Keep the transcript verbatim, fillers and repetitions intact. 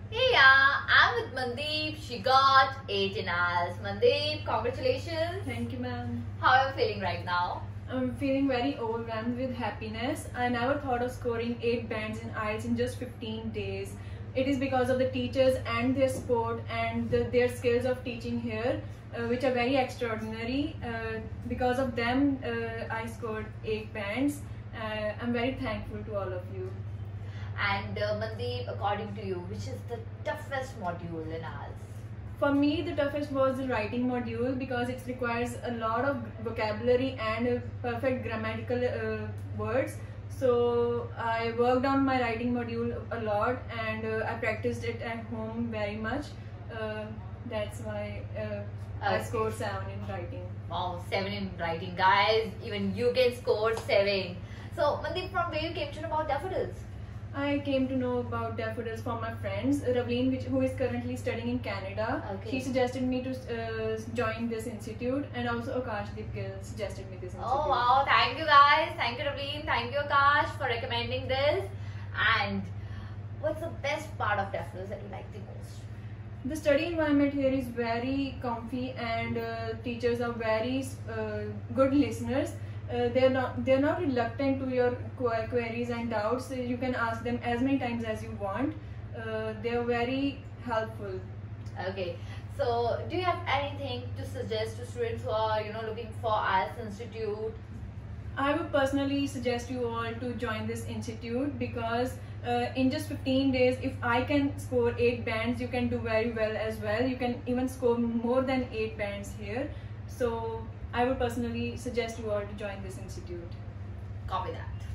Hey, yeah, I'm with Mandeep. She got eight in hours. Mandeep, congratulations. Thank you, ma'am. How are you feeling right now? I'm feeling very overwhelmed with happiness. I never thought of scoring eight bands in I E L T S in just fifteen days. It is because of the teachers and their support and the, their skills of teaching here, uh, which are very extraordinary. Uh, because of them, uh, I scored eight bands. Uh, I'm very thankful to all of you. And uh, Mandeep, according to you, which is the toughest module in ours? For me, the toughest was the writing module because it requires a lot of vocabulary and uh, perfect grammatical uh, words. So I worked on my writing module a lot and uh, I practiced it at home very much. Uh, that's why uh, I Okay. scored seven in writing. Wow, seven in writing, guys. Even you can score seven. So, Mandeep, from where you came to know about daffodils? I came to know about daffodils from my friends. Ravleen, which, who is currently studying in Canada, Okay. she suggested me to uh, join this institute, and also Akashdeep Gill suggested me this institute. Oh, wow. Thank you, guys. Thank you, Raveen. Thank you, Akash, for recommending this. And what's the best part of daffodils that you like the most? The study environment here is very comfy, and uh, teachers are very uh, good listeners. Uh, they're not they're not reluctant to your qu- queries and doubts. So you can ask them as many times as you want. Uh, they're very helpful. Okay. So, do you have anything to suggest to students who are, you know, looking for I E L T S Institute? I would personally suggest you all to join this institute because uh, in just fifteen days, if I can score eight bands, you can do very well as well. You can even score more than eight bands here. So I would personally suggest you all to join this institute. Copy that.